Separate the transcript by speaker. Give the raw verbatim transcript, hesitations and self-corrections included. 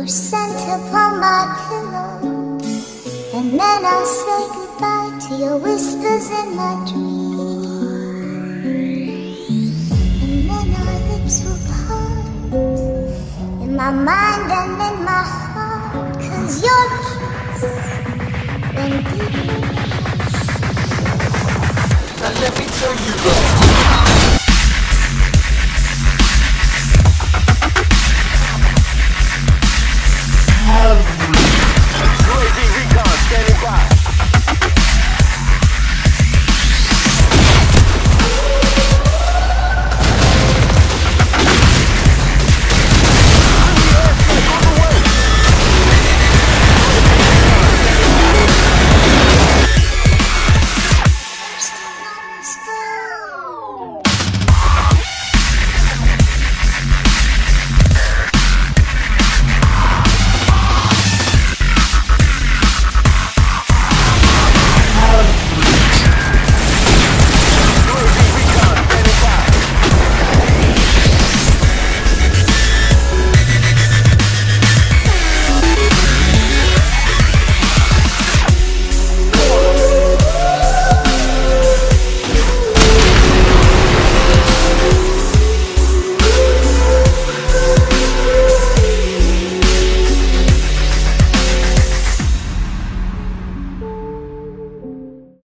Speaker 1: scent upon my pillow, and then I say goodbye to your whispers in my dreams. And then our lips will part, in my mind and in my heart, 'cause your kiss went deep in my soul.
Speaker 2: And let me tell you that